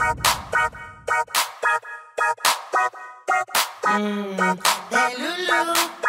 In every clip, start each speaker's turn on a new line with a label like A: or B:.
A: DELULU.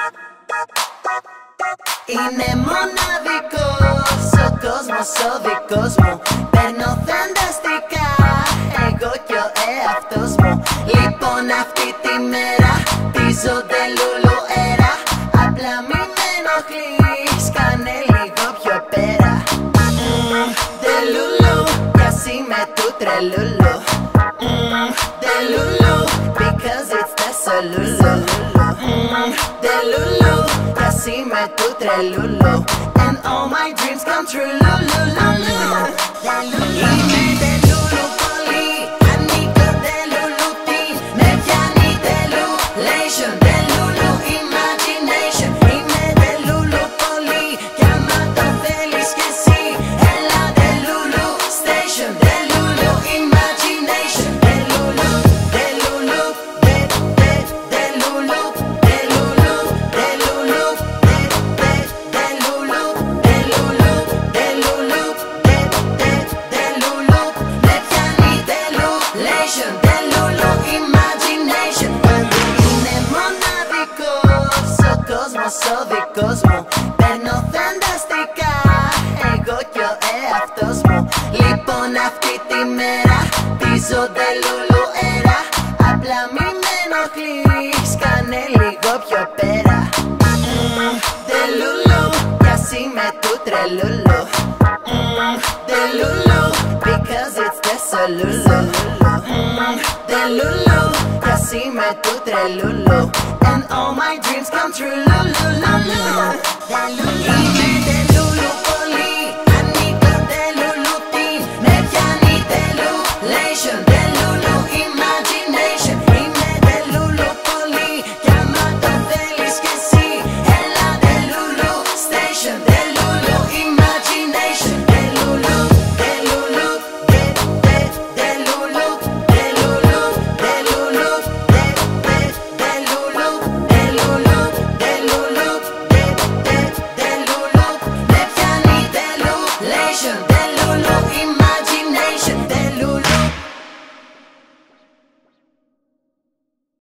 A: Είναι μοναδικός ο κόσμος, ο δικός μου. Παίρνω φανταστικά, εγώ κι ο εαυτός μου. Λοιπόν αυτή τη μέρα πίζω DELULU ERA. Απλά μη με ενοχλείς, κάνε λίγο πιο πέρα. DELULU, κι ας είμαι του Τρελουλου. DELULU, because it's the SOLULU. DELULU, κι ας είμαι του Τρελουλου. And all my dreams come true. Lululu. Είμαι DELULU πολύ, ανήκω DELULU τι. Με πιάνει DELULEYSON, DELULU imagination. Είμαι DELULU πολύ, κι άμα το θέλεις κι εσύ. Έλα DELULU Station, DELULU imagination. DELULU, DELULU, DELULU, DELULU, DELULU, DELULU, DELULU, DELULU, DELULU. Με πιάνει DELULEYSON, DELULU imagination. Είναι μοναδικός ο κόσμος, ο δικός μου. Παίρνω φανταστικά, εγώ κι ο εαυτός μου. Λοιπόν αυτή τη μέρα πίζω DELULU ERA. Απλά μη με ενοχλείς, κάνε λίγο πιο πέρα. DELULU, κι ας είμαι του Τρελουλου. DELULU, because it's the SOLULU. DELULU, κι ας είμαι του Τρελουλου. And all my dreams come true. Lululu.